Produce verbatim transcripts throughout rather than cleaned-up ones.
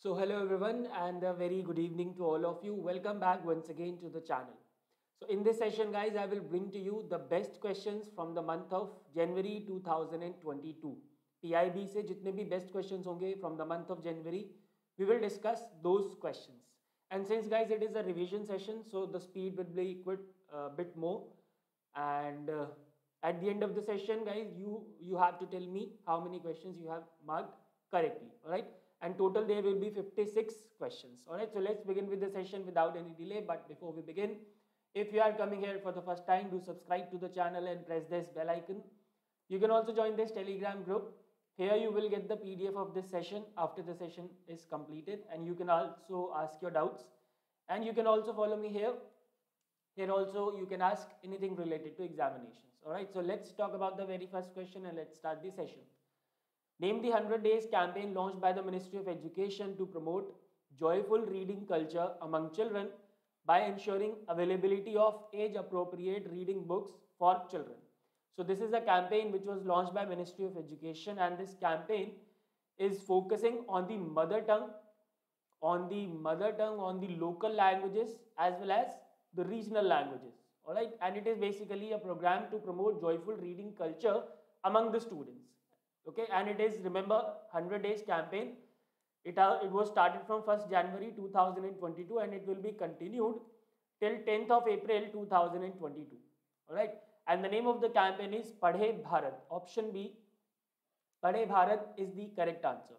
So hello everyone and a very good evening to all of you. Welcome back once again to the channel. So in this session guys, I will bring to you the best questions from the month of January two thousand twenty-two. P I B से जितने भी best questions होंगे from the month of January, we will discuss those questions. And since guys it is a revision session, so the speed will be quite a uh, bit more. And uh, at the end of the session guys, you you have to tell me how many questions you have marked correctly. All right. And total there will be fifty-six questions. All right, so let's begin with the session without any delay. But before we begin, if you are coming here for the first time, do subscribe to the channel and press this bell icon. You can also join this Telegram group. Here you will get the P D F of this session after the session is completed, and you can also ask your doubts. And you can also follow me here. Here also you can ask anything related to examinations. All right, so let's talk about the very first question and let's start the session. Name the one hundred days campaign launched by the Ministry of Education to promote joyful reading culture among children by ensuring availability of age-appropriate reading books for children. So this is a campaign which was launched by Ministry of Education, and this campaign is focusing on the mother tongue, on the mother tongue, on the local languages as well as the regional languages. All right, and it is basically a program to promote joyful reading culture among the students. Okay, and it is, remember, one hundred days campaign. It, uh, it was started from first January two thousand twenty-two and it will be continued till tenth of April two thousand twenty-two. All right, and the name of the campaign is Padhe Bharat. Option B, Padhe Bharat is the correct answer.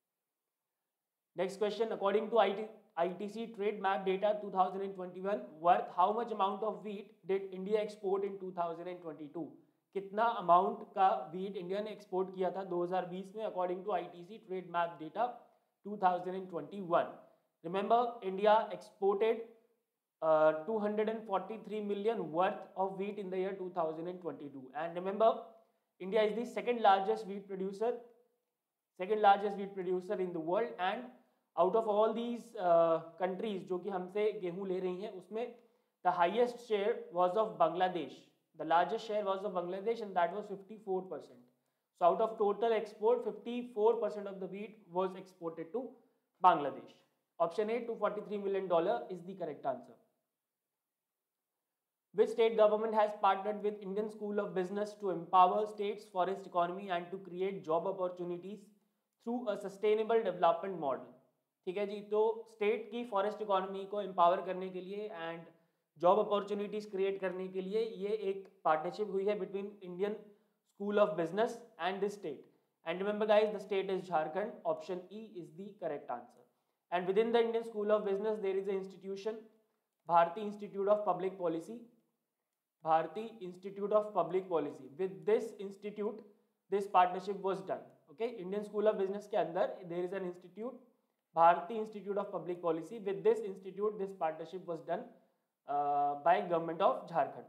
Next question, according to I T C trade map data two thousand twenty-one, worth how much amount of wheat did India export in two thousand twenty-two? कितना amount का wheat India ने export किया था दो हज़ार बीस में according to ITC trade map data two thousand twenty one. Remember, India exported two hundred forty-three million worth of wheat in the year two thousand twenty-two, and remember, India is the second largest wheat producer second largest wheat producer in the world, and out of all these uh, countries जो कि हमसे गेहूं ले रही हैं, उसमें the highest share was of Bangladesh. The largest share was of Bangladesh, and that was fifty-four percent. So out of total export, fifty-four percent of the wheat was exported to Bangladesh. Option A, two hundred forty-three million dollars is the correct answer. Which state government has partnered with Indian School of Business to empower states' forest economy and to create job opportunities through a sustainable development model? ठीक है जी, तो state की forest economy को empower करने के लिए and job opportunities create करने के लिए ये एक पार्टनरशिप हुई है between Indian School of Business and this state. And remember guys, the state is Jharkhand. Option E is the correct answer. And with in the Indian School of Business there is a institution, Bharti Institute of Public Policy. Bharti Institute of Public Policy. With this institute this partnership was done. Okay, Indian School of Business के अंदर there is an institute, Bharti Institute of Public Policy. With this institute this partnership was done Uh, by government of Jharkhand.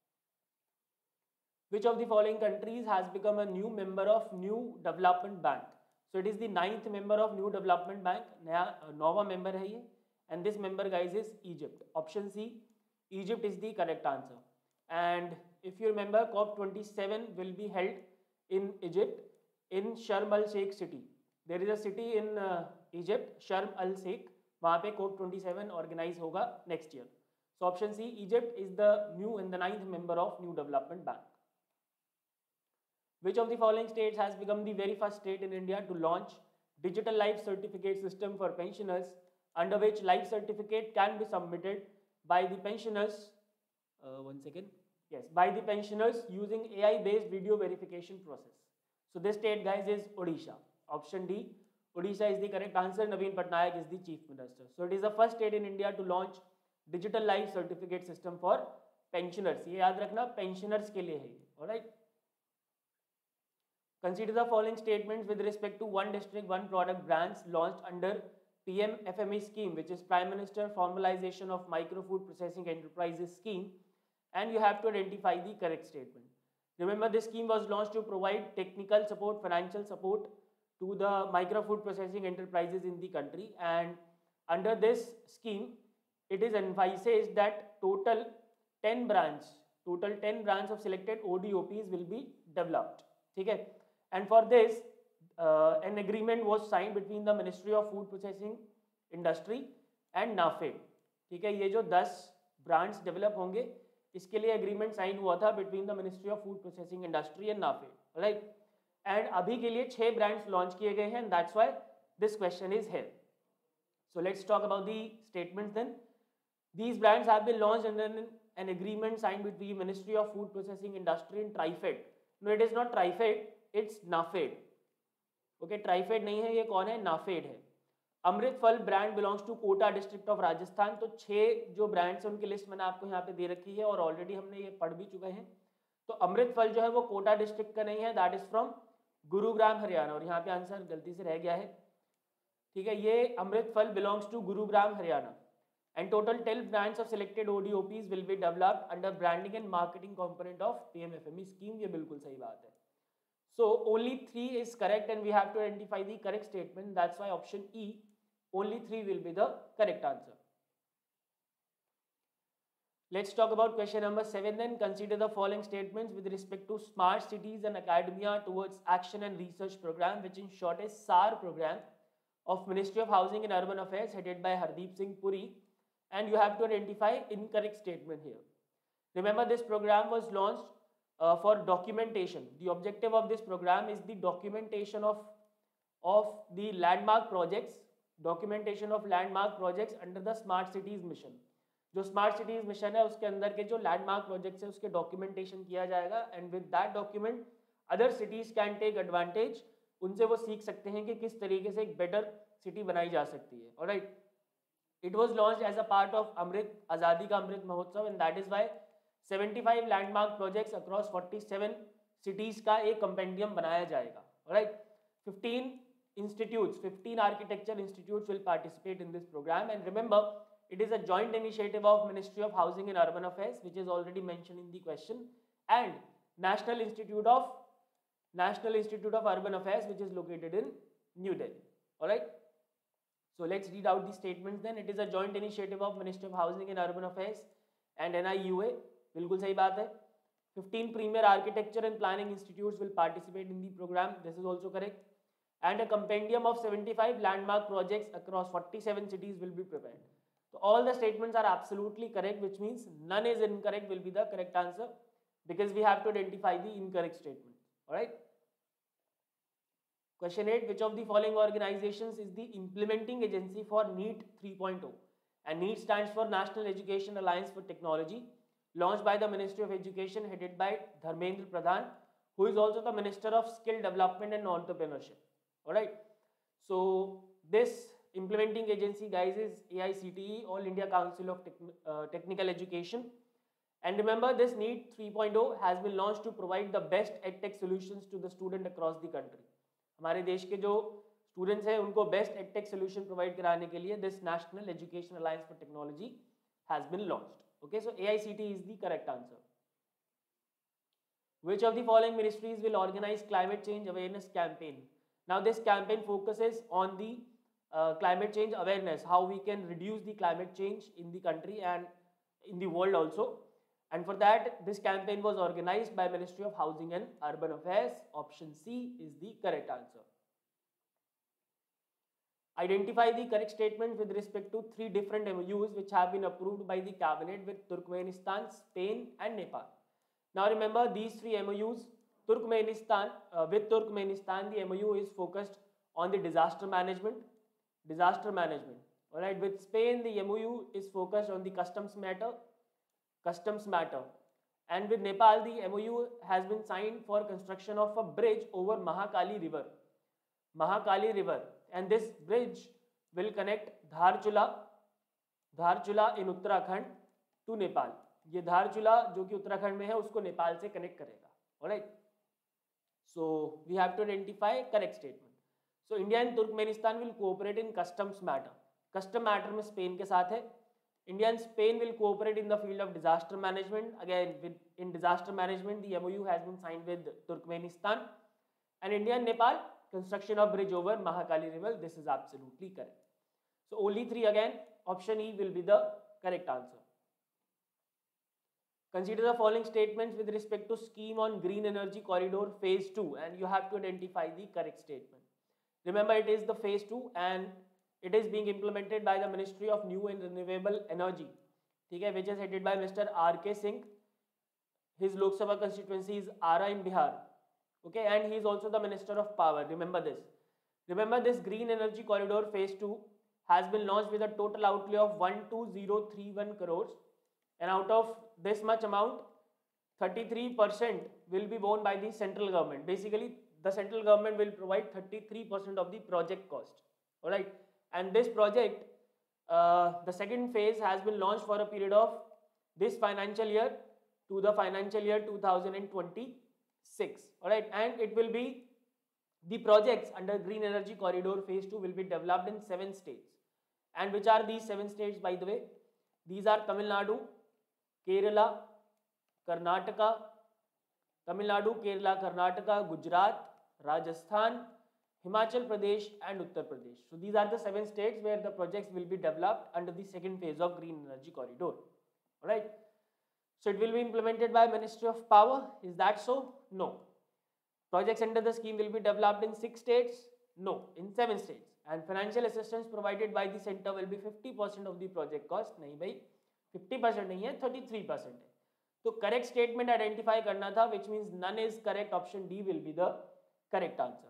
Which of the following countries has become a new member of New Development Bank? So it is the ninth member of New Development Bank. नया नौवा member है ये, and this member guys is Egypt. Option C, Egypt is the correct answer. And if you remember, COP twenty-seven will be held in Egypt in Sharm el Sheikh city. There is a city in uh, Egypt, Sharm el Sheikh. वहाँ पे COP twenty-seven organize होगा next year. So option C, Egypt is the new and the ninth member of New Development Bank. Which of the following states has become the very first state in India to launch digital life certificate system for pensioners, under which life certificate can be submitted by the pensioners, uh, one second, yes, by the pensioners using A I-based video verification process. So this state guys is Odisha. Option D, Odisha is the correct answer. Naveen Patnaik is the chief minister. So it is the first state in India to launch digital life certificate system for pensioners. ये याद रखना, pensioners के लिए है ये. Alright, consider the following statements with respect to one district one product brands launched under PM FME scheme, which is prime minister formalisation of micro food processing enterprises scheme, and you have to identify the correct statement. Remember, this scheme was launched to provide technical support, financial support to the micro food processing enterprises in the country, and under this scheme it is envisaged that total ten branch total ten branch of selected O D O Ps will be developed. ठीक है, and for this an agreement was sign between the ministry of food processing industry and NAFED. ठीक है, ये जो दस brands develop होंगे इसके लिए एग्रीमेंट साइन हुआ था between the ministry of food processing industry and NAFED, right. And अभी के लिए छह ब्रांड्स लॉन्च किए गए हैं, that's why this question is here. So let's talk about the statements then. These brands have been launched under an, an agreement signed between Ministry of Food Processing Industry and Trifed. No, it is not Trifed, it's Nafed. Okay, Trifed नहीं है, ये कौन है? Nafed है। Amrit Phal brand belongs to Kota district of Rajasthan. तो छह जो brands हैं उनकी लिस्ट मैंने आपको यहाँ पे दे रखी है और ऑलरेडी हमने ये पढ़ भी चुके हैं। तो अमृत फल जो है वो कोटा डिस्ट्रिक्ट का नहीं है, that is from Gurugram Haryana, और यहाँ पे आंसर गलती से रह गया है। ठीक है, ये Amrit Phal belongs to Gurugram Haryana. And total twelve brands of selected O D O Ps will be developed under branding and marketing component of P M F M E scheme। ये बिल्कुल सही बात है। So only three is correct and we have to identify the correct statement. That's why option E, only three will be the correct answer. Let's talk about question number seven then. Consider the following statements with respect to smart cities and academia towards action and research program, which in short is S A R program of Ministry of Housing and Urban Affairs headed by Hardeep Singh Puri. And you have to identify incorrect statement here. Remember, this program was launched uh, for documentation. The objective of this program is the documentation of of the landmark projects, documentation of landmark projects under the Smart Cities Mission. जो Smart Cities Mission है उसके अंदर के जो landmark projects है उसके documentation किया जाएगा, and with that document other cities can take advantage. उनसे वो सीख सकते हैं कि किस तरीके से एक better city बनाई जा सकती है. Alright. It was launched as a part of Amrit Azadi का Amrit Mahotsav, and that is why seventy-five landmark projects across forty-seven cities का एक compendium बनाया जाएगा. Alright. fifteen institutes, fifteen architecture institutes will participate in this program, and remember, it is a joint initiative of Ministry of Housing and Urban Affairs, which is already mentioned in the question, and National Institute of National Institute of Urban Affairs, which is located in New Delhi. Alright. So let's read out the statements then. It is a joint initiative of Ministry of Housing and Urban Affairs and N I U A. बिल्कुल सही बात है. fifteen premier architecture and planning institutes will participate in the program. This is also correct. And a compendium of seventy-five landmark projects across forty-seven cities will be prepared. So all the statements are absolutely correct, which means none is incorrect will be the correct answer, because we have to identify the incorrect statement. Alright. Question eight, which of the following organizations is the implementing agency for NEET three point oh? And NEET stands for National Education Alliance for Technology, launched by the Ministry of Education headed by Dharmendra Pradhan, who is also the Minister of Skill Development and Entrepreneurship. Alright. So this implementing agency, guys, is A I C T E, All India Council of Techn uh, Technical Education. And remember, this NEET three point oh has been launched to provide the best edtech solutions to the student across the country. हमारे देश के जो students हैं उनको best edtech solution provide कराने के लिए this national education alliance for technology has been launched. Okay, so AICTE is the correct answer. Which of the following ministries will organize climate change awareness campaign? Now this campaign focuses on the uh, climate change awareness, how we can reduce the climate change in the country and in the world also. And for that, this campaign was organized by Ministry of Housing and Urban Affairs. Option C is the correct answer. Identify the correct statement with respect to three different M O Us which have been approved by the cabinet with Turkmenistan, Spain and Nepal. Now remember, these three M O Us, Turkmenistan, uh, with Turkmenistan, the M O U is focused on the disaster management, disaster management. Alright, with Spain, the M O U is focused on the customs matter, customs matter. And with Nepal, the M O U has been signed for construction of a bridge over Mahakali River. Mahakali River. And this bridge will connect Dharchula, Dharchula in Uttarakhand to Nepal. ये धारचूला जो कि उत्तराखंड में है उसको नेपाल से connect करेगा. Alright, so we have to identify correct statement. So India and Turkmenistan will cooperate in customs matter. Custom matter में Spain के साथ है. India and Spain will cooperate in the field of disaster management. Again with in disaster management the MOU has been signed with Turkmenistan. And India and Nepal construction of bridge over Mahakali River. This is absolutely correct. So only three again. Option E will be the correct answer. Consider the following statements with respect to scheme on green energy corridor phase two, and you have to identify the correct statement. Remember, it is the phase two and it is being implemented by the Ministry of New and Renewable Energy, okay, which is headed by Mister R K Singh. His Lok Sabha constituency is Ara in Bihar, okay, and he is also the Minister of Power. Remember this. Remember, this Green Energy Corridor phase two has been launched with a total outlay of one two zero three one crores, and out of this much amount, thirty-three percent will be borne by the central government. Basically, the central government will provide thirty-three percent of the project cost. All right, and this project, uh, the second phase has been launched for a period of this financial year to the financial year two thousand twenty-six. All right, and it will be, the projects under Green Energy Corridor phase two will be developed in seven states. And which are these seven states, by the way? These are Tamil Nadu, Kerala, Karnataka, Tamil Nadu, Kerala, Karnataka, Gujarat, Rajasthan, Himachal Pradesh and Uttar Pradesh. So these are the seven states where the projects will be developed under the second phase of Green Energy Corridor. Alright. So it will be implemented by Ministry of Power. Is that so? No. Projects under the scheme will be developed in six states? No, in seven states. And financial assistance provided by the center will be fifty percent of the project cost. नहीं भाई, fifty percent नहीं है, thirty-three percent है. तो correct statement identify करना था, which means none is correct. Option D will be the correct answer.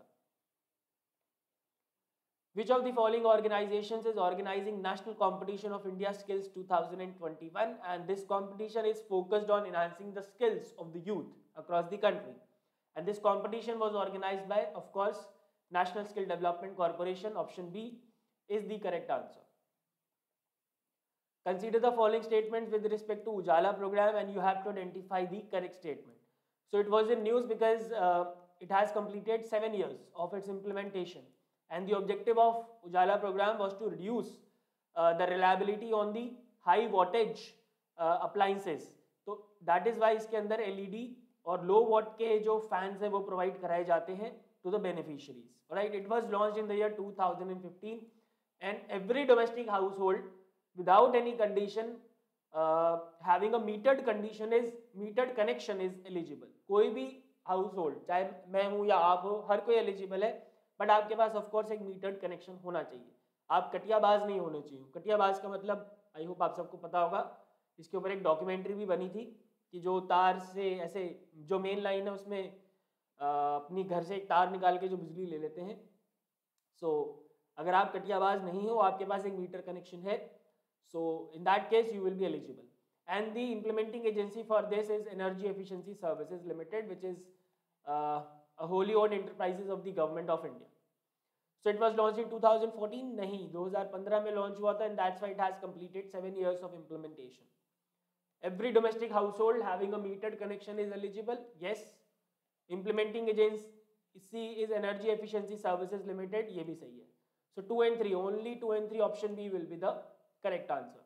Which of the following organizations is organizing National Competition of India Skills two thousand twenty-one? And this competition is focused on enhancing the skills of the youth across the country. And this competition was organized by, of course, National Skill Development Corporation. Option B is the correct answer. Consider the following statements with respect to Ujala program and you have to identify the correct statement. So it was in news because uh, it has completed seven years of its implementation. And the objective of Ujala program was to reduce uh, the reliability on the high wattage uh, appliances. So that is why इसके अंदर L E D और low watt के जो fans है वो provide कराए जाते हैं to the beneficiaries. Alright, it was launched in the year two thousand fifteen and every domestic household without any condition uh, having a metered condition is metered connection is eligible. कोई भी household चाहे मैं हूँ या आप हो हर कोई eligible है, बट आपके पास ऑफ कोर्स एक मीटर्ड कनेक्शन होना चाहिए. आप कटियाबाज नहीं होने चाहिए. कटियाबाज का मतलब आई होप आप सबको पता होगा, इसके ऊपर एक डॉक्यूमेंट्री भी बनी थी कि जो तार से ऐसे जो मेन लाइन है उसमें आ, अपनी घर से एक तार निकाल के जो बिजली ले लेते हैं. सो so, अगर आप कटियाबाज नहीं हो, आपके पास एक मीटर कनेक्शन है, so in that case you will be eligible. And the implementing agency for this is energy efficiency services limited, which is a wholly owned enterprises of the government of India. So it was launched in two thousand fourteen, नहीं two thousand fifteen में launch हुआ था, and that's why it has completed seven years of implementation. Every domestic household having a metered connection is eligible. Yes. Implementing agency is Energy Efficiency Services Limited. ये भी सही है. So two and three, only two and three, option B will be the correct answer.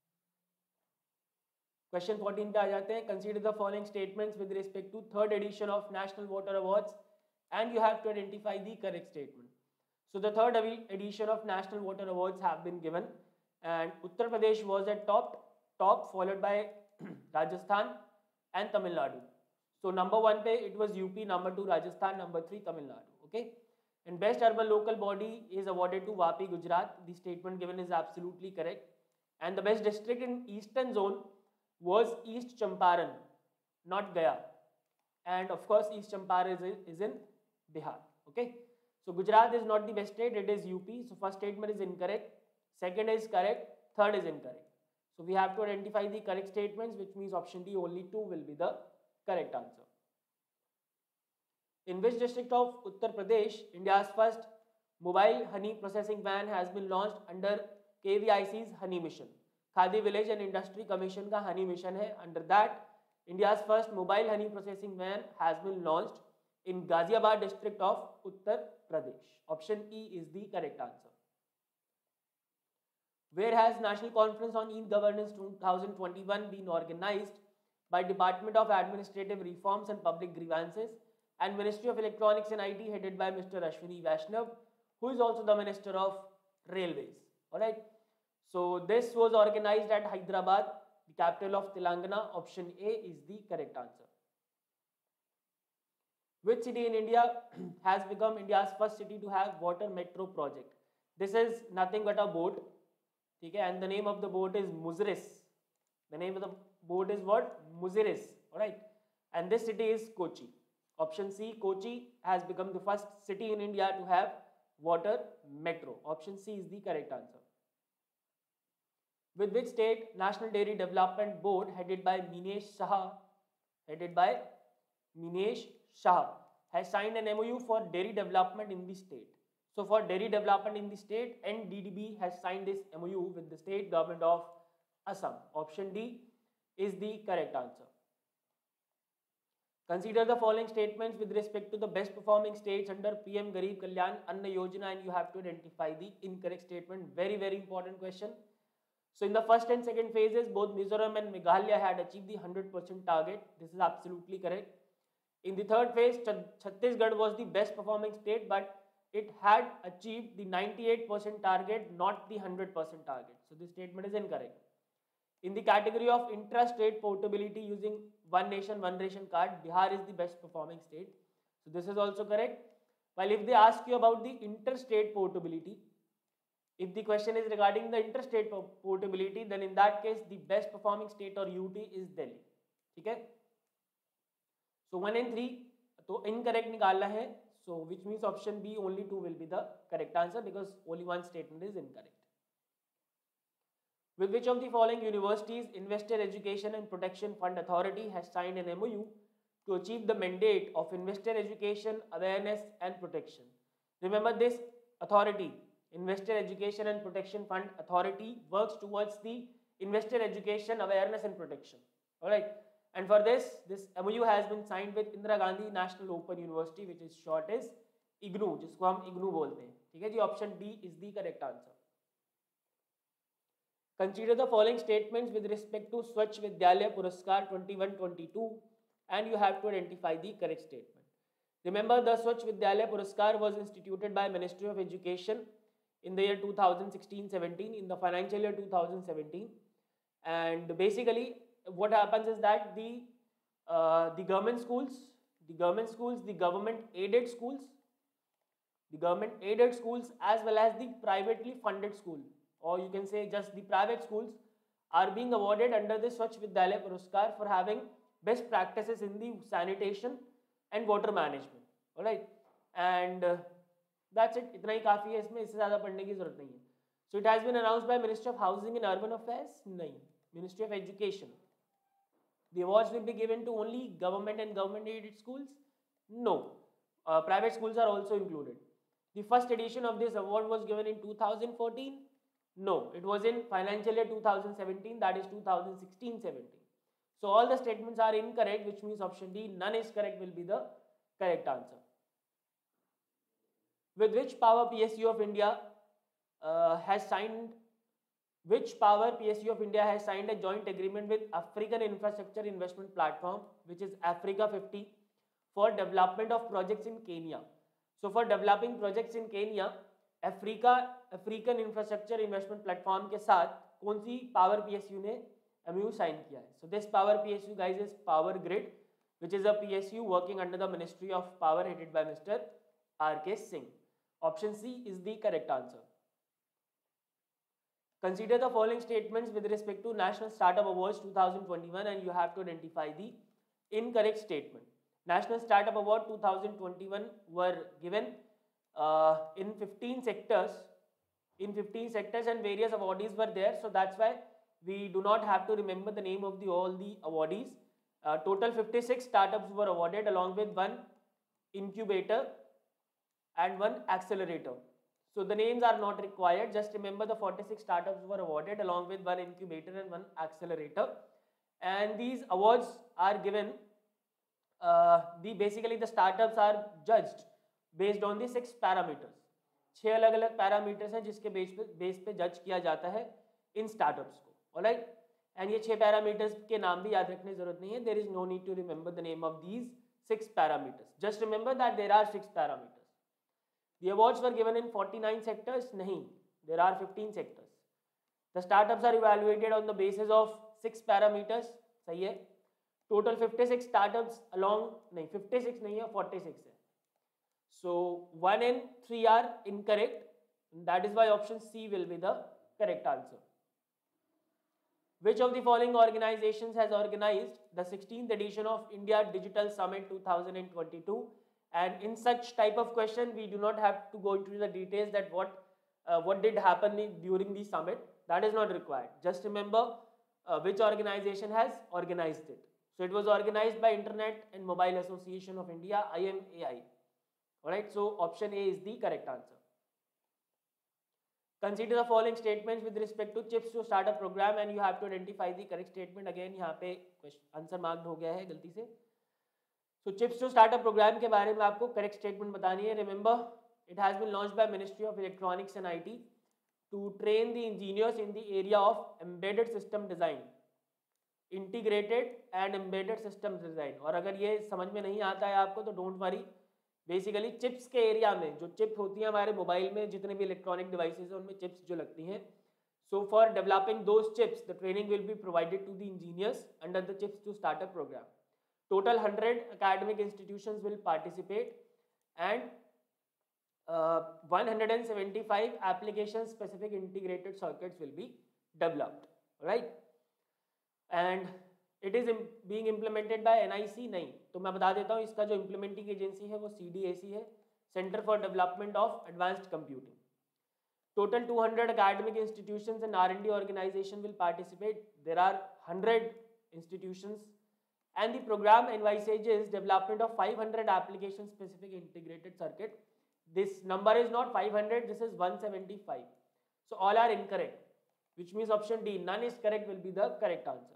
Question fourteen पे आ जाते हैं. Consider the following statements with respect to third edition of National Water Awards and you have to identify the correct statement. So the third edition of National Water Awards have been given and Uttar Pradesh was at top, top followed by Rajasthan and Tamil Nadu. So number one pe it was U P, number two Rajasthan, number three Tamil Nadu. Okay. And best urban local body is awarded to Vapi, Gujarat. The statement given is absolutely correct. And the best district in eastern zone was East Champaran, not Gaya. And of course, East Champaran is, is in Bihar. Okay. So Gujarat is not the best state, it is U P. So first statement is incorrect. Second is correct. Third is incorrect. So we have to identify the correct statements, which means option D, only two will be the correct answer. In which district of Uttar Pradesh, India's first mobile honey processing van has been launched under K V I C's Honey Mission? Khadi Village and Industry Commission का Honey Mission है. Under that, India's first mobile honey processing van has been launched in Ghaziabad district of Uttar Pradesh. Option E is the correct answer. Where has National Conference on E-Governance twenty twenty-one been organized by Department of Administrative Reforms and Public Grievances and Ministry of Electronics and I T headed by Mister Ashwini Vaishnav, who is also the Minister of Railways. Alright. So this was organized at Hyderabad, the capital of Telangana. Option A is the correct answer. Which city in India has become India's first city to have water metro project? This is nothing but a boat, okay, and the name of the boat is Muziris. The name of the boat is what? Muziris, all right, and this city is Kochi. Option C, Kochi has become the first city in India to have water metro. Option C is the correct answer. With which state National Dairy Development Board headed by Minesh Shah, headed by Minesh Shah, has signed an M O U for dairy development in the state? So for dairy development in the state, N D D B has signed this M O U with the state government of Assam. Option D is the correct answer. Consider the following statements with respect to the best performing states under P M Garib Kalyan Anna Yojana, and you have to identify the incorrect statement. Very, very important question. So in the first and second phases, both Mizoram and Meghalaya had achieved the one hundred percent target. This is absolutely correct. In the third phase, Chhattisgarh was the best performing state, but it had achieved the ninety-eight percent target, not the one hundred percent target. So this statement is incorrect. In the category of intra-state portability using one nation, one ration card, Bihar is the best performing state. So this is also correct. While if they ask you about the interstate portability, if the question is regarding the interstate portability, then in that case, the best performing state or U T is Delhi. Okay? So one and three, तो incorrect निकालना है. So which means option B, only two will be the correct answer because only one statement is incorrect. With which of the following universities Investor Education and Protection Fund Authority has signed an M O U to achieve the mandate of investor education, awareness and protection? Remember, this authority, Investor Education and Protection Fund Authority, works towards the investor education, awareness and protection. All right. And for this, this M O U has been signed with Indira Gandhi National Open University, which is short is I G N U, जिसको हम I G N U बोलते हैं. ठीक है जी, option D is the correct answer. Consider the following statements with respect to Swachh Vidyalaya Puraskar twenty-one twenty-two, and you have to identify the correct statement. Remember, the Swachh Vidyalaya Puraskar was instituted by Ministry of Education in the year two thousand sixteen seventeen, in the financial year two thousand seventeen, and basically what happens is that the uh, the government schools, the government schools, the government aided schools, the government aided schools as well as the privately funded school, or you can say just the private schools, are being awarded under the Swachh Vidyalaya Puraskar for having best practices in the sanitation and water management. All right, and uh, that's it. इतना ही काफी है इसमें, इससे ज़्यादा पढ़ने की जरूरत नहीं है. So it has been announced by Ministry of Housing and Urban Affairs? नहीं. Ministry of Education. The awards will be given to only government and government aided schools? No. Uh, private schools are also included. The first edition of this award was given in two thousand fourteen? No. It was in financial year two thousand seventeen, that is two thousand sixteen seventeen. So all the statements are incorrect, which means option D, none is correct, will be the correct answer. With which power P S U of India uh, has signed Which power P S U of India has signed a joint agreement with African Infrastructure Investment Platform, which is Africa fifty, for development of projects in Kenya? So for developing projects in Kenya, Africa African Infrastructure Investment Platform के साथ कौन सी power P S U ने M O U sign किया है? So this power P S U, guys, is Power Grid, which is a P S U working under the Ministry of Power headed by Mister R K Singh. Option C is the correct answer. Consider the following statements with respect to National Startup Awards two thousand twenty-one, and you have to identify the incorrect statement. National Startup Award two thousand twenty-one were given uh, in fifteen sectors, in fifteen sectors, and various awardees were there. So that's why we do not have to remember the name of the all the awardees. Uh, total fifty-six startups were awarded, along with one incubator and one accelerator. So the names are not required. Just remember the forty-six startups were awarded, along with one incubator and one accelerator. And these awards are given, uh, the basically the startups are judged based on the six parameters. छह अलग अलग parameters हैं जिसके base पे base पे जज किया जाता है इन स्टार्टअप्स को. ऑलराइट, एंड ये छह पैरामीटर्स के नाम भी याद रखने की जरूरत नहीं है. There is no need to remember the name of these six parameters. Just remember that there are six parameters. The awards were given in forty-nine sectors. नहीं, there are fifteen sectors. The startups are evaluated on the basis of six parameters. सही है. Total fifty six startups along, नहीं fifty six नहीं है, forty six है. So one and three are incorrect. That is why option C will be the correct answer. Which of the following organizations has organized the sixteenth edition of India Digital Summit two thousand twenty-two? And in such type of question, we do not have to go into the details that what uh, what did happen during the summit. That is not required. Just remember uh, which organization has organized it. So it was organized by Internet and Mobile Association of India, I M A I. Alright, so option A is the correct answer. Consider the following statements with respect to chips to start a program and you have to identify the correct statement. Again यहाँ पे answer marked हो गया है गलती से. So chips to start a program के बारे में आपको correct statement बतानी है. Remember, it has been launched by Ministry of Electronics and I T to train the engineers in the area of embedded system design, integrated and embedded system design. और अगर ये समझ में नहीं आता है आपको तो don't worry. बेसिकली चिप्स के एरिया में जो चिप होती है हमारे मोबाइल में, जितने भी इलेक्ट्रॉनिक डिवाइसेस हैं उनमें चिप्स जो लगती हैं, so for developing those chips the training will be provided to the engineers under the chips to startup program. Total hundred academic institutions will participate and one hundred and seventy five application specific integrated circuits will be developed, right. And it is being implemented by N I C. नहीं तो मैं बता देता हूँ, इसका जो implementing agency है वो सी डी ए सी है, centre for development of advanced computing. Total two hundred academic institutions and R and D organization will participate. There are one hundred institutions and the program envisages development of five hundred application specific integrated circuit. This number is not five hundred, this is one seventy-five. So all are incorrect, which means option D, none is correct, will be the correct answer.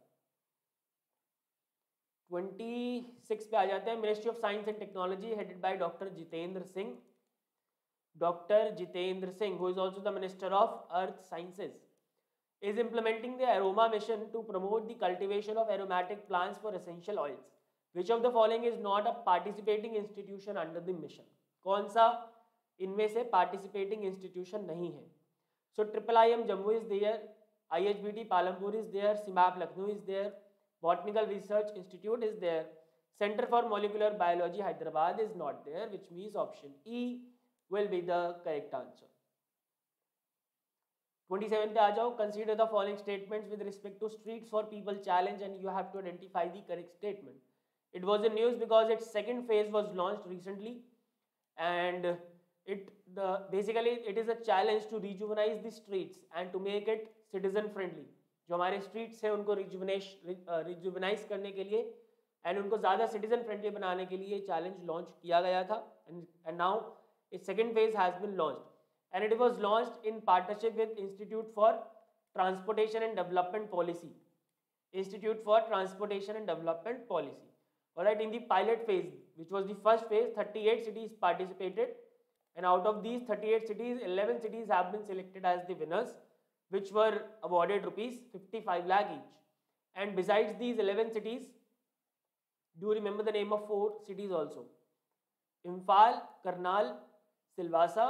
twenty-six पे आ जाते हैं. Ministry of science and technology headed by doctor Jitendra Singh. Doctor Jitendra Singh, who is also the minister of earth sciences, is implementing the aroma mission to promote the cultivation of aromatic plants for essential oils. Which of the following is not a participating institution under the mission? कौन सा इनमें से participating institution नहीं है? So triple I M Jammu is there, I H B T Palampur is there, CIMAP Lucknow is there, Botanical Research Institute is there, Center for Molecular Biology Hyderabad is not there, which means option E will be the correct answer. twenty-seven पे आ जाओ. Consider the following statements with respect to Streets for People challenge and you have to identify the correct statement. It was in news because its second phase was launched recently and it the basically it is a challenge to rejuvenate the streets and to make it citizen friendly. जो हमारे streets हैं उनको रिजुवनेश रिजुवनाइज करने के लिए and उनको ज़्यादा citizen friendly बनाने के लिए चैलेंज लॉन्च किया गया था. And now its second phase has been launched and it was launched in partnership with institute for transportation and development policy. Institute for transportation and development policy. Alright, in the pilot phase which was the first phase, thirty eight cities participated and out of these thirty eight cities, eleven cities have been selected as the winners, which were awarded rupees fifty-five lakh each. And besides these eleven cities, do you remember the name of four cities also? Imphal, Karnal, Silvassa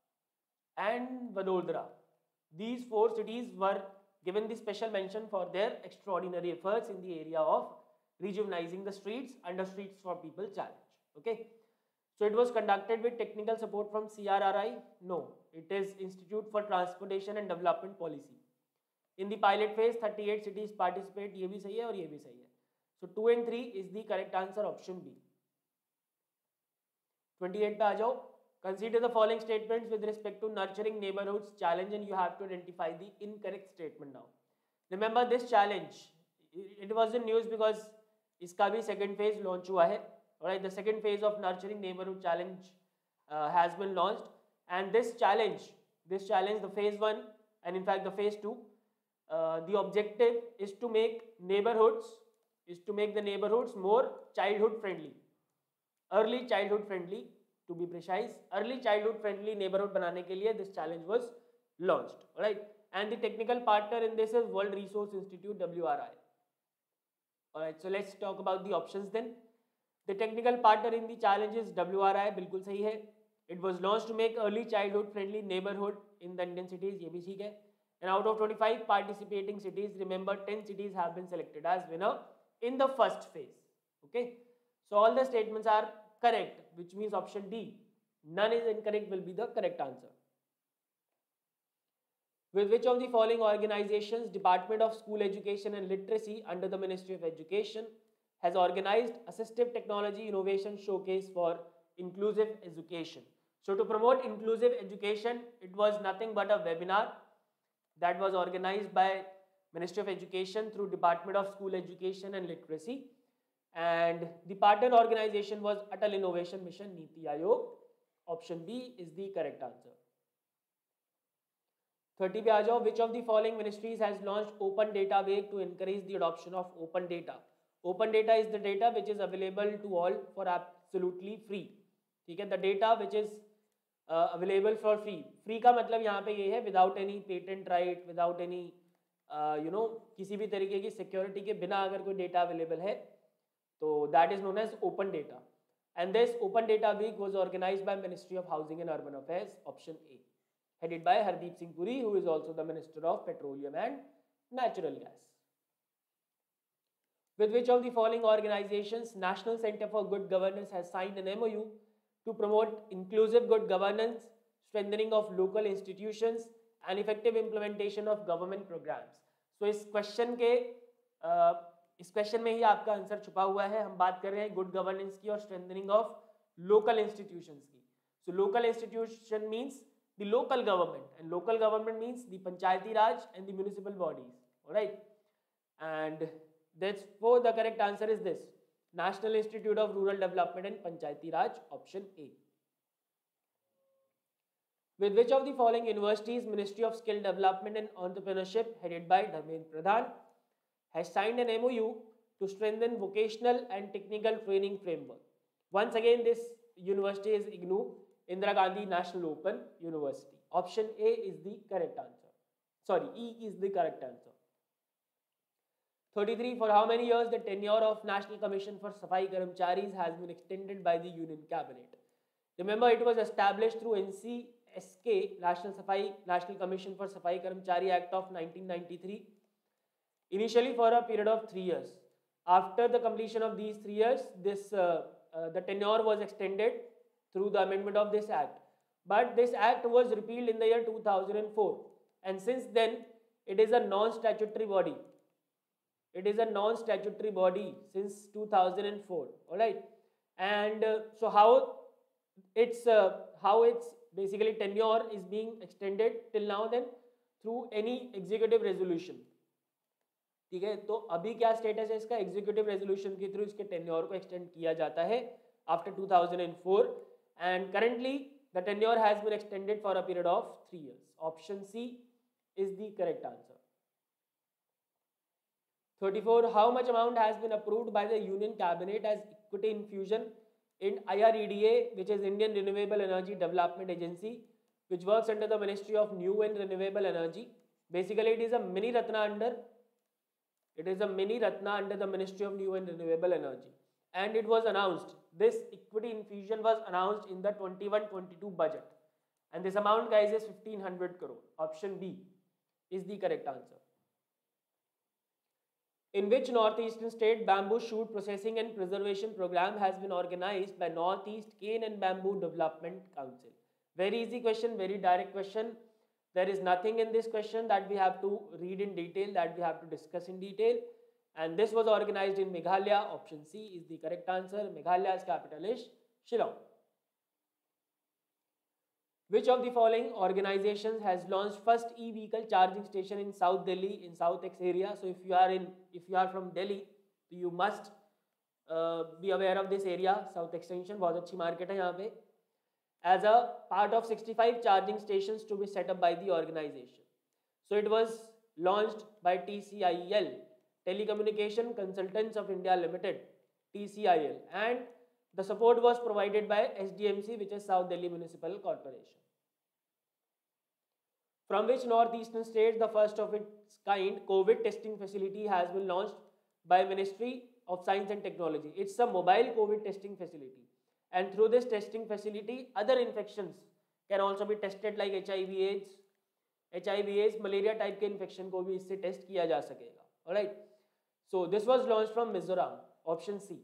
and Vadodara. These four cities were given the special mention for their extraordinary efforts in the area of rejuvenizing the streets under Streets for People challenge. Okay. So it was conducted with technical support from C R R I? No, it is Institute for Transportation and Development Policy. In the pilot phase, thirty eight cities participate. ये भी सही है और ये भी सही है. So two and three is the correct answer, option B. twenty-eight पे आ जाओ. Consider the following statements with respect to nurturing neighborhoods challenge and you have to identify the incorrect statement now. Remember this challenge, it was in news because इसका भी second phase launch हुआ है. Alright, the second phase of nurturing neighborhood challenge uh, has been launched, and this challenge, this challenge, the phase one, and in fact the phase two, uh, the objective is to make neighborhoods, is to make the neighborhoods more childhood friendly, early childhood friendly, to be precise, early childhood friendly neighborhood बनाने के लिए this challenge was launched. Alright, and the technical partner in this is World Resource Institute, W R I. Alright, so let's talk about the options then. The technical partner in the challenge is W R I, बिल्कुल सही है. It was launched to make early childhood friendly neighborhood in the Indian cities, ये भी ठीक है. And out of twenty-five participating cities, remember ten cities have been selected as winner, in the first phase. Okay, so all the statements are correct, which means option D, none is incorrect, will be the correct answer. With which of the following organizations Department of School Education and Literacy under the Ministry of Education has organized Assistive Technology Innovation Showcase for Inclusive Education? So to promote inclusive education, it was nothing but a webinar that was organized by Ministry of Education through Department of School Education and Literacy, and the partner organization was Atal Innovation Mission Niti Aayog. Option B is the correct answer. thirty पे आ जाओ. Which of the following ministries has launched Open Data Week to encourage the adoption of open data? Open data is the data which is available to all for absolutely free. ठीक है, the data which is uh, available for free. Free का मतलब यहाँ पे ये है without any patent right, without any uh, you know किसी भी तरीके की security के बिना अगर कोई data available है, तो that is known as open data. And this Open Data Week was organized by Ministry of Housing and Urban Affairs. Option A, headed by Hardeep Singh Puri, who is also the Minister of Petroleum and Natural Gas. With which of the following organizations National Center for Good Governance has signed an M O U to promote inclusive good governance, strengthening of local institutions and effective implementation of government programs? So इस question के uh, इस question में ही आपका answer छुपा हुआ है. हम बात कर रहे हैं गुड गवर्नेंस की और स्ट्रेंथनिंग ऑफ लोकल इंस्टीट्यूशंस की. So local institution means the local government, and local government means the panchayati raj and the municipal bodies. All right, and that's for the correct answer is this National Institute of Rural Development and Panchayati Raj. Option A. With which of the following universities Ministry of Skill Development and Entrepreneurship headed by Dharmendra Pradhan has signed an M O U to strengthen vocational and technical training framework? Once again, this university is I G N O, Indira Gandhi National Open University. Option A is the correct answer. Sorry, E is the correct answer. thirty-three. For how many years the tenure of National Commission for Safai Karmcharis has been extended by the Union Cabinet? Remember, it was established through N C S K, National Safai National Commission for Safai Karmchari Act of nineteen ninety-three, initially for a period of three years. After the completion of these three years, this uh, uh, the tenure was extended through the amendment of this act, but this act was repealed in the year two thousand four, and since then it is a non-statutory body. It is a non-statutory body since two thousand four. All right, and uh, so how it's uh, how its basically tenure is being extended till now then through any executive resolution. ठीक है, तो अभी क्या status है इसका? Executive resolution के through इसके tenure को एक्सटेंड किया जाता है after two thousand four, and currently the tenure has been extended for a period of three years. Option C is the correct answer. thirty-four. How much amount has been approved by the Union Cabinet as equity infusion in I R E D A, which is Indian Renewable Energy Development Agency, which works under the Ministry of New and Renewable Energy? Basically, it is a mini Ratna under it is a mini Ratna under the Ministry of New and Renewable Energy, and it was announced. This equity infusion was announced in the twenty-one twenty-two budget, and this amount, guys, is fifteen hundred crore. Option B is the correct answer. In which northeastern state bamboo shoot processing and preservation program has been organized by Northeast Cane and Bamboo Development Council? Very easy question, very direct question. There is nothing in this question that we have to read in detail, that we have to discuss in detail. And this was organized in Meghalaya. Option C is the correct answer. Meghalaya's capital is Shillong. Which of the following organizations has launched first e-vehicle charging station in South Delhi, in South X area? So if you are in, if you are from Delhi, you must uh, be aware of this area. South Extension बहुत अच्छी market है यहाँ पे. As a part of sixty-five charging stations to be set up by the organization. So it was launched by T C I L, Telecommunication Consultants of India Limited, T C I L, and the support was provided by S D M C, which is South Delhi Municipal Corporation. From which northeastern state the first of its kind COVID testing facility has been launched by Ministry of Science and Technology? It's a mobile COVID testing facility, and through this testing facility other infections can also be tested like H I V AIDS, H I V AIDS, malaria type के infection को भी इससे test किया जा सकेगा. Alright. So this was launched from Mizoram, option C.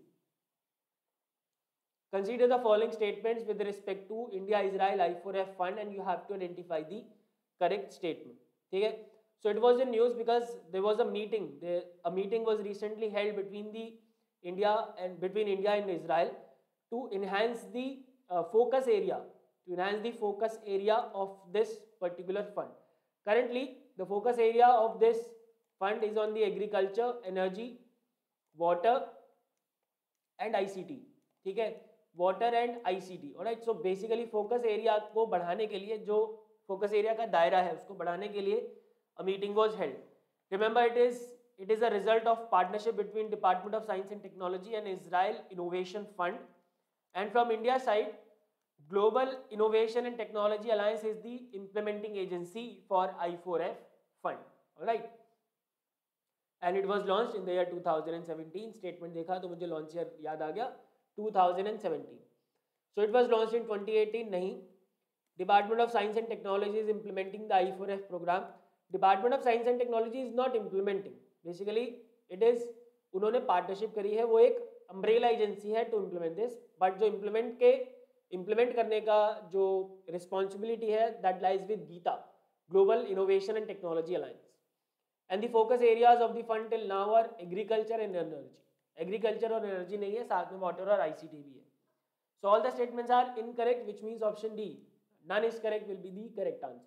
Consider the following statements with respect to India Israel I four F fund and you have to identify the correct statement. ठीक है? So it was in news because there was a meeting. There, a meeting was recently held between the India and between India and Israel to enhance the uh, focus area, to enhance the focus area of this particular fund. Currently, the focus area of this fund is on the agriculture, energy, water, and I C T. ठीक है? Water and ICT. Alright. So basically focus area को बढ़ाने के लिए, जो focus area का दायरा है उसको बढ़ाने के लिए a meeting was held. Remember it is it is a result of partnership between department of science and technology and Israel innovation fund. And from India side, global innovation and technology alliance is the implementing agency for I four F fund. Alright. And it was launched in the year two thousand seventeen. Statement देखा तो मुझे launch year याद आ गया, two thousand seventeen. So it was launched in twenty eighteen. नहीं. Department of Science and Technology is implementing the I four F program. Department of Science and Technology is not implementing. Basically, it is उन्होंने partnership करी है, वो एक umbrella agency है to implement this. But जो implement के implement करने का जो रिस्पॉन्सिबिलिटी है that lies with GITA, global innovation and technology alliance. And the focus areas of the fund till now are agriculture and energy. Agriculture और energy नहीं है, साथ में वाटर और आईसीटी भी है. So all the statements are incorrect, which means option D, none is correct, will be the correct answer.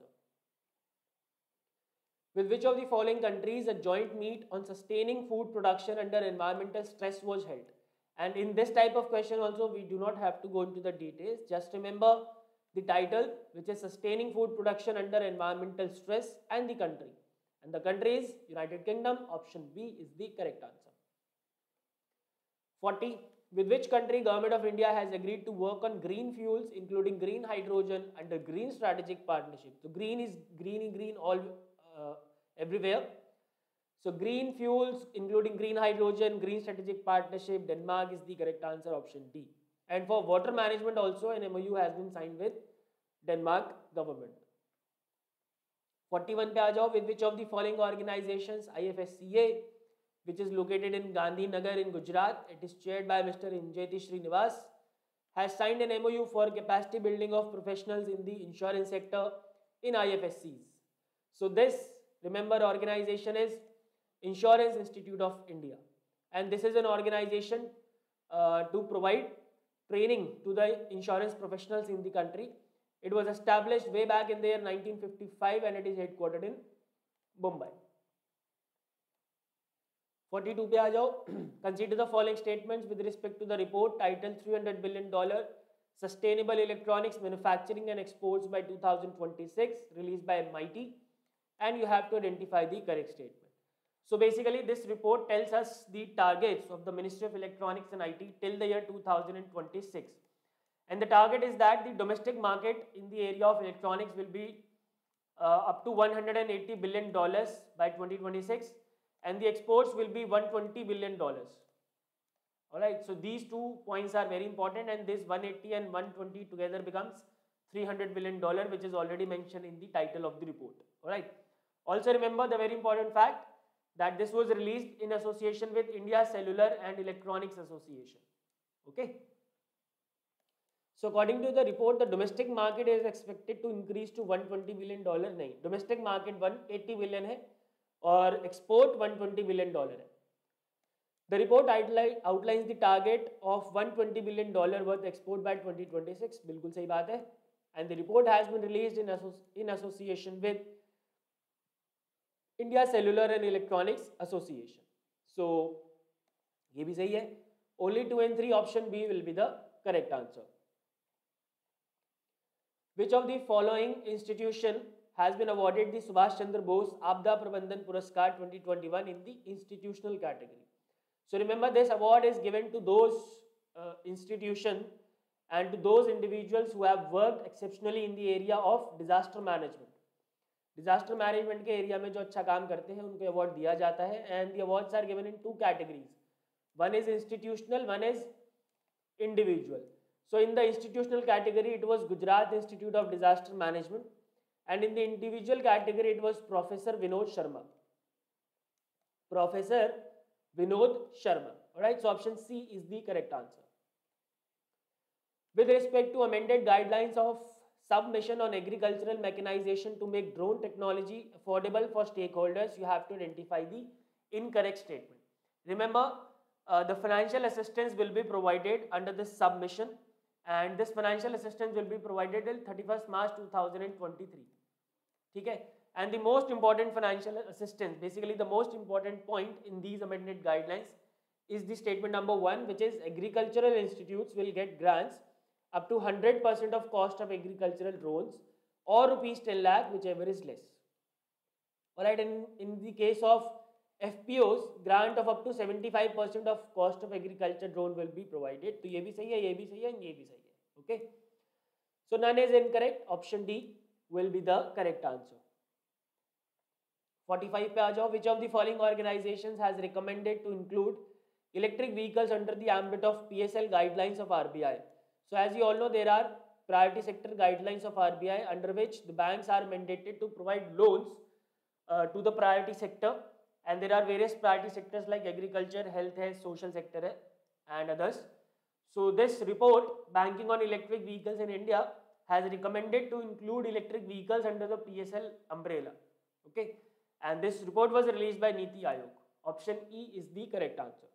With which of the following countries a joint meet on sustaining food production under environmental stress was held? And in this type of question also we do not have to go into the details. Just remember the title, which is sustaining food production under environmental stress, and the country. And the country is United Kingdom. Option B is the correct answer. forty. With which country Government of India has agreed to work on green fuels, including green hydrogen, under green strategic partnership? So green is green, green all uh, everywhere. So green fuels, including green hydrogen, green strategic partnership, Denmark is the correct answer, option D. And for water management also, an M O U has been signed with Denmark government. forty-one पे आ जाओ. With which of the following organizations I F S C A, which is located in Gandhinagar in Gujarat, it is chaired by Mister Injeti Srinivas, has signed an M O U for capacity building of professionals in the insurance sector in I F S Cs. So this, remember, organization is Insurance Institute of India, and this is an organization uh, to provide training to the insurance professionals in the country. It was established way back in the year nineteen fifty-five and it is headquartered in Mumbai. forty-two पे आ जाओ. Consider the following statements with respect to the report titled three hundred billion dollar Sustainable Electronics Manufacturing and Exports by two thousand twenty-six, released by M I T, and you have to identify the correct statement. So basically this report tells us the targets of the Ministry of Electronics and I T till the year two thousand twenty-six. And the target is that the domestic market in the area of electronics will be uh, up to one hundred eighty billion dollars by twenty twenty-six. And the exports will be one hundred twenty billion dollars. Alright, so these two points are very important, and this one hundred eighty and one hundred twenty together becomes three hundred billion dollars, which is already mentioned in the title of the report. Alright, also remember the very important fact that this was released in association with India Cellular and Electronics Association. Okay. So according to the report, the domestic market is expected to increase to one hundred twenty billion dollars. नहीं, domestic market one hundred eighty billion है और export one hundred twenty billion dollars है. The report outlines the target of one hundred twenty billion dollars worth export by twenty twenty-six. बिल्कुल सही बात है. And the report has been released in, asso in association with India Cellular and Electronics Association. So ये भी सही है. Only two and three, option B will be the correct answer. Which of the following institution has been awarded the Subhash Chandra Bose Abda Prabandhan Puraskar twenty twenty-one in the institutional category? So remember, this award is given to those uh, institutions and to those individuals who have worked exceptionally in the area of disaster management. Disaster management के area में जो अच्छा काम करते हैं उनको award दिया जाता है, and the awards are given in two categories. One is institutional, one is individual. So in the institutional category, it was Gujarat Institute of Disaster Management, and in the individual category, it was Professor Vinod Sharma. Professor Vinod Sharma. Alright, so option C is the correct answer. With respect to amended guidelines of submission on agricultural mechanization to make drone technology affordable for stakeholders, you have to identify the incorrect statement. Remember, uh, the financial assistance will be provided under this submission, and this financial assistance will be provided till thirty-first March two thousand twenty-three. Okay? And the most important financial assistance, basically the most important point in these amended guidelines is the statement number one, which is agricultural institutes will get grants up to one hundred percent of cost of agricultural drones or rupees ten lakh, whichever is less. Alright, and in the case of F P Os, grant of up to seventy-five percent of cost of agriculture drone will be provided. So ये भी सही है, ये भी सही है, and ये भी सही है. Okay. So none is incorrect. Option D will be the correct answer. forty-five पे आ जाओ. Which of the following organizations has recommended to include electric vehicles under the ambit of P S L guidelines of R B I? So as you all know, there are priority sector guidelines of R B I under which the banks are mandated to provide loans uh, to the priority sector, and there are various priority sectors like agriculture, health, social sector and others. So this report, Banking on Electric Vehicles in India, has recommended to include electric vehicles under the P S L umbrella. Okay, and this report was released by Niti Aayog. Option E is the correct answer.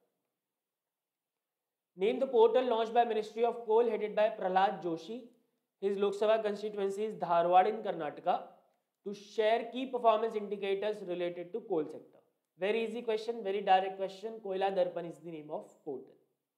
Name the portal launched by Ministry of Coal headed by Prahlad Joshi. His Lok Sabha constituency is Dharwad in Karnataka, to share key performance indicators related to coal sector. Very easy question, very direct question. Koila Darpan is the name of portal.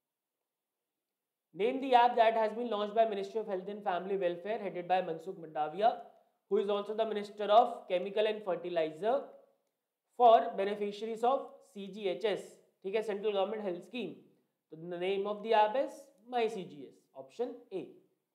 Name the app that has been launched by Ministry of Health and Family Welfare headed by Mansukh Mandaviya, who is also the Minister of Chemical and Fertilizer, for beneficiaries of C G H S, ठीक है, Central Government Health Scheme. So the name of the app is My C G S. Option A.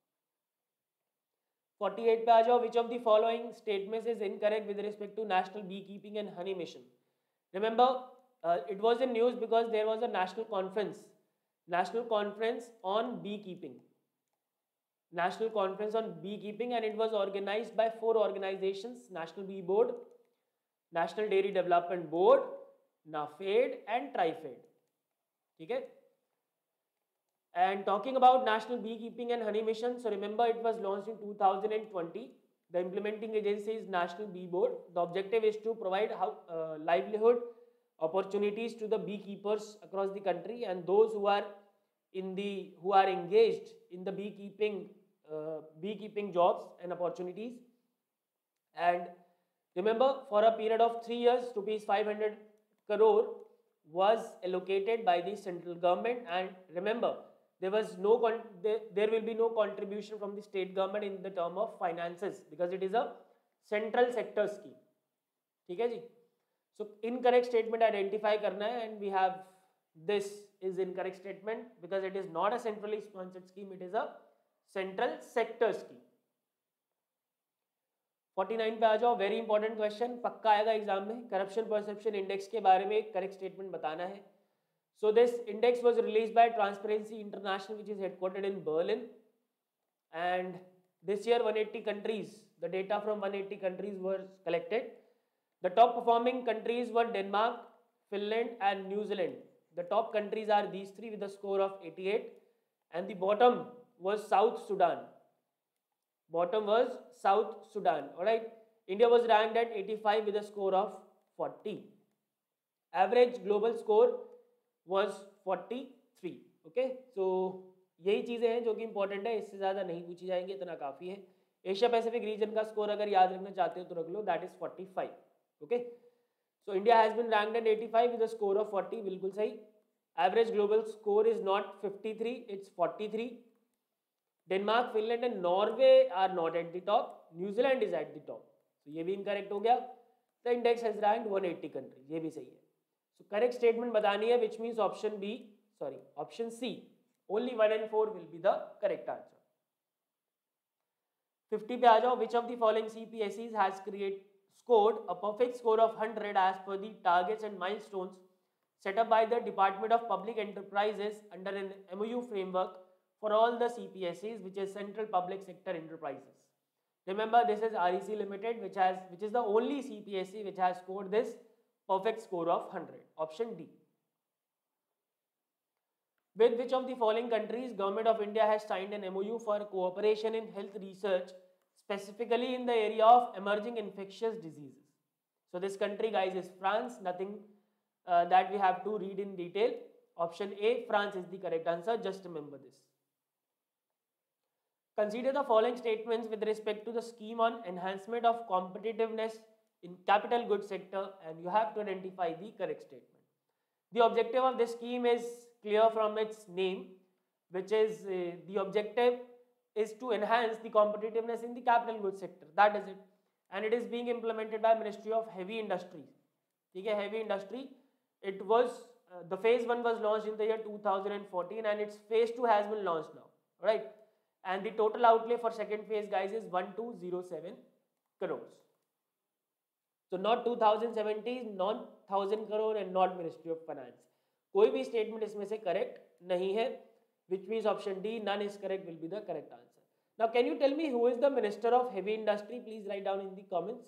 forty-eight पे आ जाओ. Which of the following statements is incorrect with respect to National Beekeeping and Honey Mission? Remember, uh, it was in news because there was a national conference, national conference on beekeeping, national conference on beekeeping, and it was organized by four organizations: National Bee Board, National Dairy Development Board, NAFED, and TriFed. Okay. And talking about National Beekeeping and Honey Mission, so remember it was launched in two thousand twenty. The implementing agency is National Bee Board. The objective is to provide how, uh, livelihood opportunities to the beekeepers across the country and those who are in the who are engaged in the beekeeping uh, beekeeping jobs and opportunities. And remember, for a period of three years, rupees five hundred crore was allocated by the central government. And remember, there was no con there, there will be no contribution from the state government in the term of finances because it is a central sector scheme. ठीक है जी. So incorrect statement identify करना है, and we have this is incorrect statement because it is not a centrally sponsored scheme, it is a central sector scheme. forty-nine पे आ जाओ. Very important question, पक्का आएगा exam में. Corruption perception index के बारे में एक करेक्ट स्टेटमेंट बताना है. So this index was released by Transparency International, which is headquartered in Berlin, and this year one hundred eighty countries, the data from one hundred eighty countries were collected. The top performing countries were Denmark, Finland and New Zealand. The top countries are these three with a score of eighty-eight, and the bottom was South Sudan. Bottom was South Sudan. Alright, India was ranked at eighty-five with a score of forty. Average global score was forty-three. Okay, so यही चीज़ें हैं जो कि important है, इससे ज़्यादा नहीं पूछी जाएंगी, इतना काफ़ी है. एशिया पैसिफिक रीजन का स्कोर अगर याद रखना चाहते हो तो रख लो, that is forty-five. Okay, so India has been ranked at eighty-five with a score of forty. बिल्कुल सही. Average global score is not fifty-three, it's forty-three. Denmark, Finland and Norway are not at the top. New Zealand is at the top. तो ये भी incorrect हो गया. The index has ranked one hundred eighty countries, ये भी सही है. So correct statement बतानी है, which means option B sorry option C, only one and four will be the correct answer. fifty पे आ जाओ. Which of the following C P S Es has create scored a perfect score of one hundred as per the targets and milestones set up by the Department of Public Enterprises under an M O U framework for all the C P S Es, which is Central Public Sector Enterprises. Remember, this is R E C Limited, which has which is the only C P S E which has scored this perfect score of one hundred. Option D. With which of the following countries Government of India has signed an M O U for cooperation in health research, specifically in the area of emerging infectious diseases? So this country, guys, is France. Nothing uh, that we have to read in detail. Option A, France is the correct answer. Just remember this. Consider the following statements with respect to the scheme on enhancement of competitiveness in capital goods sector, and you have to identify the correct statement. The objective of this scheme is clear from its name, which is uh, the objective is to enhance the competitiveness in the capital goods sector. That is it. And it is being implemented by Ministry of Heavy Industry. Okay, heavy industry. It was uh, the phase one was launched in the year two thousand fourteen, and its phase two has been launched now. Right? And the total outlay for second phase, guys, is one thousand two hundred seven crores. So not two thousand seventy, not one thousand crore and not Ministry of Finance. कोई भी statement इसमें से correct नहीं है, which means option D, none is correct, will be the correct answer. Now, can you tell me who is the Minister of Heavy Industry? Please write down in the comments.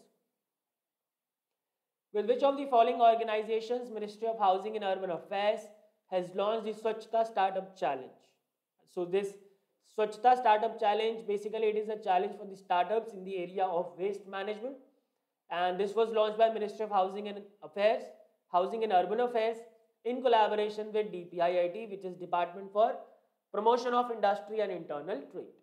With which of the following organizations Ministry of Housing and Urban Affairs has launched the Swachhta Startup Challenge? So this Swachhta Startup Challenge, basically it is a challenge for the startups in the area of waste management, and this was launched by Ministry of Housing and Affairs, Housing and Urban Affairs, in collaboration with D P I I T, which is Department for Promotion of Industry and Internal Trade.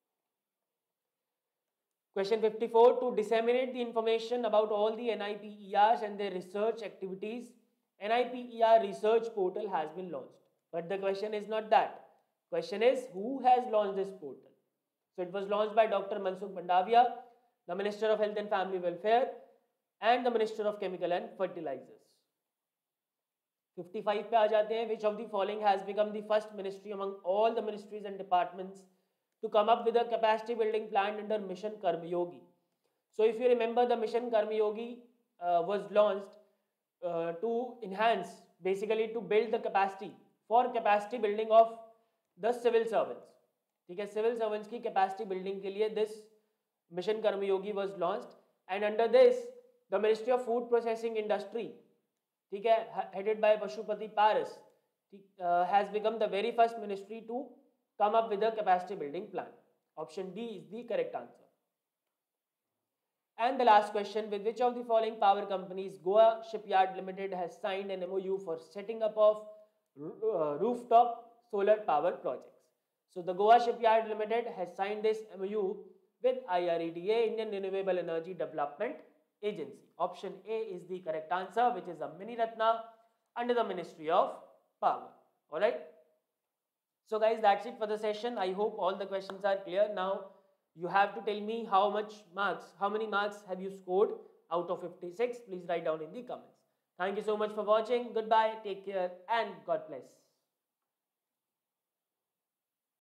Question fifty-four, to disseminate the information about all the N I P E Rs and their research activities, N I P E R research portal has been launched. But the question is not that. Question is, who has launched this portal? So it was launched by Doctor Mansukh Mandaviya, the Minister of Health and Family Welfare, and the Minister of Chemical and Fertilizers. fifty-five पे आ जाते हैं. Which of the following has become the first ministry among all the ministries and departments to come up with a capacity building plan under Mission Karmayogi? So if you remember, the Mission Karmayogi uh, was launched uh, to enhance, basically to build the capacity for capacity building of the civil servants. ठीक है, civil servants की capacity building के लिए this Mission Karmayogi was launched, and under this the Ministry of Food Processing Industry, ठीक है, headed by Pashupati Paras, uh, has become the very first ministry to come up with a capacity building plan. Option D is the correct answer. And the last question, with which of the following power companies Goa Shipyard Limited has signed an M O U for setting up of uh, rooftop solar power projects? So the Goa Shipyard Limited has signed this M O U with I R E D A, Indian Renewable Energy Development Agency. Option A is the correct answer, which is a mini Ratna under the Ministry of Power. Alright. So guys, that's it for the session. I hope all the questions are clear. Now you have to tell me how much marks, how many marks have you scored out of fifty-six. Please write down in the comments. Thank you so much for watching. Goodbye, take care, and God bless.